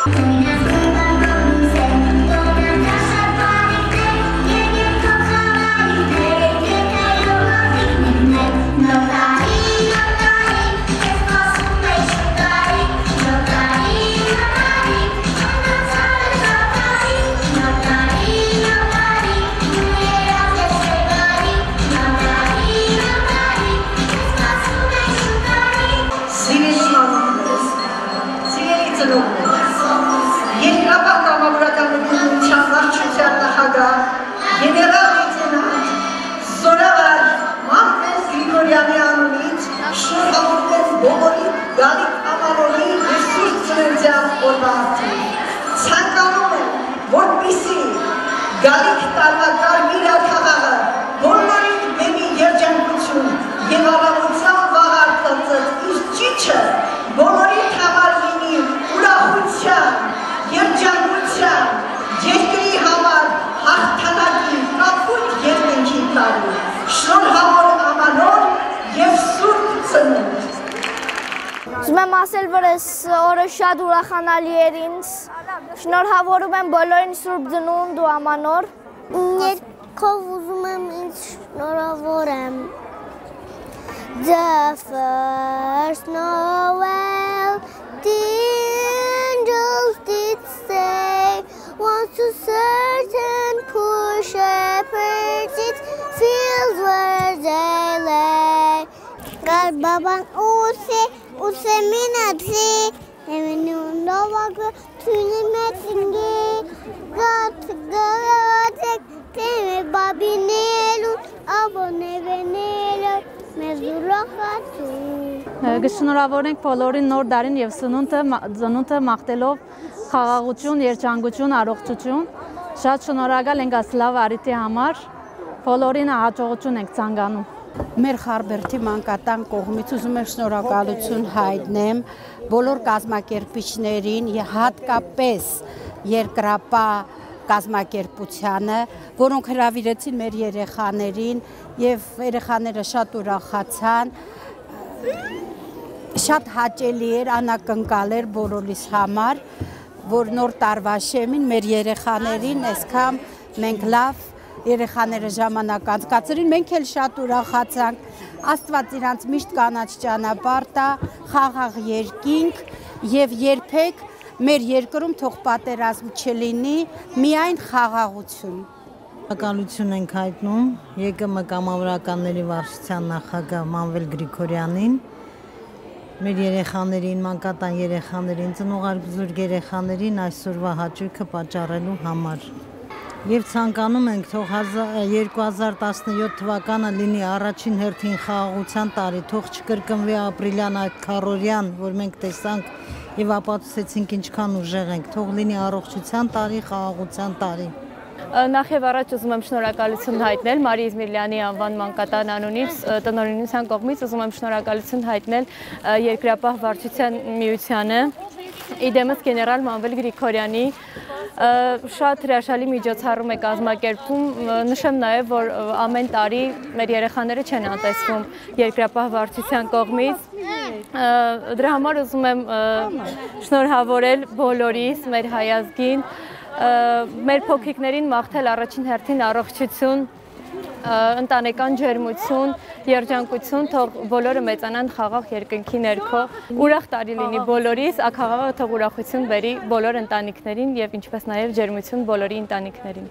Ուզում եմ ասել, որ այս օրը շատ ուրախանալի էր ինձ, շնորհավորում եմ բոլորին Սուրբ Ծնունդ ու Ամանոր։ Ներքով ուզում եմ ինձ շնորհավորեմ։ The first Noel, the angels did say, was to certain poor shepherds its fields where they lay. God baban use minatri, even you know what to metingi. God God teme babinelu, abone venelu. Գշնորհավորենք բոլորին նոր դարին եւ ծնունդը մաղթելով խաղաղություն, երջանկություն, առողջություն։ Շատ շնորհակալ ենք այս լավ առիթի համար։ Բոլորին հաջողություն ենք ցանկանում։ Մեր Խարբերդի մանկատան կողմից ուզում եմ շնորհակալություն հայտնեմ բոլոր կազմակերպիչներին, հատկապես երկրապահ կազմակերպությանը, որոնք հրավիրեցին մեր երեխաներին եւ երեխաները շատ ուրախացան, շատ հաճելի էր, անակնկալ էր բոլորիս համար, որ նոր տարվա շեմին մեր երեխաներին այսքան մենք լավ երեխաները ժամանակ անցկացրին, մենք էլ շատ ուրախացանք, Աստված իրանց միշտ կանաչ ճանապարհ տա, խաղաղ երկինք եւ երբեք մեր երկրում թող պատերազմ չլինի, միայն խաղաղություն։ Շնորհակալություն ենք հայտնում ԵԿՄ կամավորականների վարչության նախագահ Մանվել Գրիգորյանին, մեր երեխաներին, մանկատան երեխաներին, ծնողազուրկ երեխաներին այսօրվա հաճույքը պատճառելու համար։ Եվ ցանկանում ենք թող 2017 թվականը լինի առաջին հերթին խաղաղության տարի, թող չկրկնվի ապրիլյան այդ քարորյան, որ մենք տեսանք եւ ապացուցեցինք ինչքան ուժեղ ենք, թող լինի առողջության տարի, խաղաղության տարի։ Նախ եւ առաջ ուզում եմ շնորհակալություն հայտնել Մարի Իզմիրլյանի անվան մանկատան անունից, տնօրինության կողմից ուզում եմ շնորհակալություն հայտնել Երկրապահ վարչության միությանը, իդեմս գեներալ Մանվել Գրիգորյանի շատ հրաշալի միջոցառում է կազմակերպում, նշեմ նաև, որ ամեն տարի մեր երեխաները չեն անտեսվում Երկրապահ վարչության կողմից, դրա համար ուզում եմ շնորհավորել բոլորիս, մեր հայազգին, մեր փոքրիկներին մաղթել առաջին հերթին առողջություն, ընտանեկան ջերմություն, երջանկություն, թող բոլորը մեծանան խաղաղ երկնքի ներքո, ուրախ տարի լինի բոլորիս, աքաղաղը թող ուրախություն բերի բոլոր ընտանիքներին եւ ինչպես նաեւ ջերմություն բոլորի ընտանիքներին։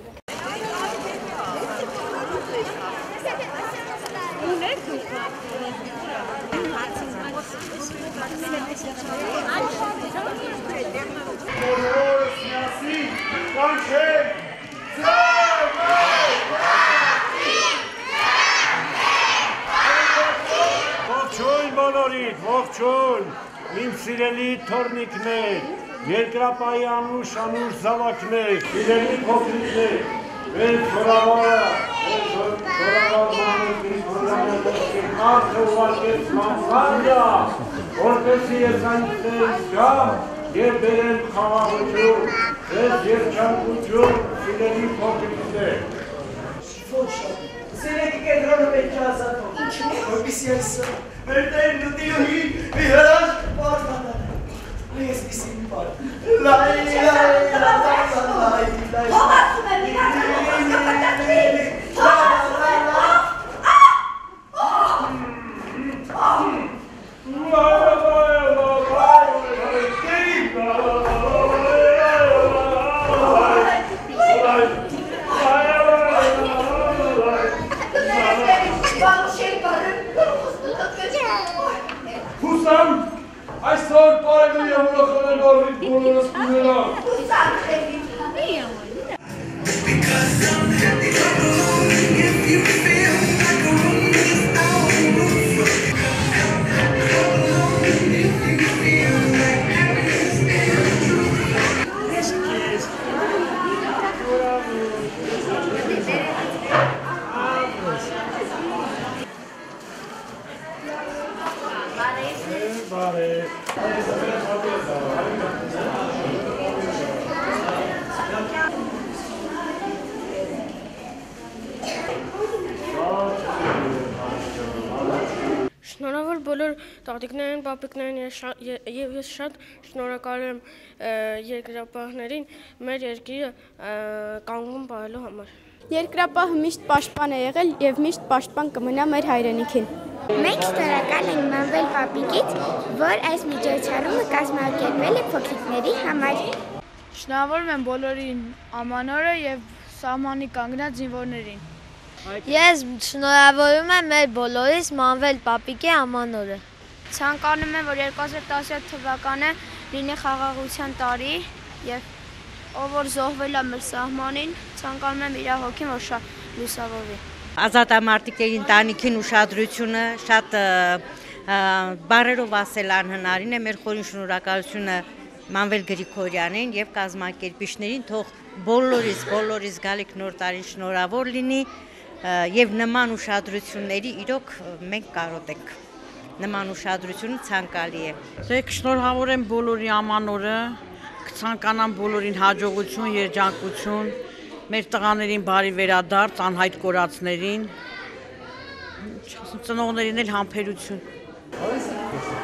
Ողջույն, իմ սիրելի թոռնիկներ, երկրապահի անուշ զավակներ, սիրելի փոքրիկներ, մեր խորավարը, մարդը ուղարկեց մանսանդա, որպեսի ես այնտեղ գամ և բերեմ խաղաղություն, ձեզ երջանկություն, սիրելի փոքրիկներ։ Սիրելի կենտրոնը պետք է ազատվող, ինչու, որպեսի այսօր մեր տերն ու տիրուհին մի հրաշք պարտադան։ Please be seen for. Lai I saw part of your local because I'm happy if you feel like a room is our roof. If you feel like happiness is true. This kiss. Շնորհավոր բոլոր տատիկներին, պապիկներին եւ ես շատ շնորհակալ եմ երկրապահներին մեր երկիրը կանգուն պահելու համար։ Երկրապահը միշտ պաշտպան է եղել եւ միշտ պաշտպան կմնա մեր հայրենիքին։ Մենք շնորհակալ ենք Մանվել պապիկից, որ այս միջոցառումը կազմակերպել է փոքրիկների համար։ Շնորհավորում եմ բոլորին ամանորը եւ սահմանի կանգնած զինվորներին։ Ես շնորհավորում եմ մեր բոլորիս Մանվել պապիկի ամանորը։ Ցանկանում եմ, որ 2017 թվականը լինի խաղաղության տարի եւ ով որ զոհվել է մեր սահմանին, ցանկանում եմ իր հոգին որ շատ լուսավորվի։ Ազատամարտիկների ընտանիքին ուշադրությունը շատ բառերով ասել անհնարին է, մեր խորին շնորհակալությունը Մանվել Գրիգորյանին եւ կազմակերպիչներին, թող բոլորիս գալիք նոր տարին շնորհավոր լինի եւ նման ուշադրությունների իրոք մենք կարոտ ենք։ Նման ուշադրությունը ցանկալի է։ Դեք շնորհավոր եմ բոլորի ամանորը, կցանկանամ բոլորին հաջողություն, երջանկություն, մեր տղաներին բարի վերադարձ, անհայտ կորածներին, ծնողներին էլ համբերություն։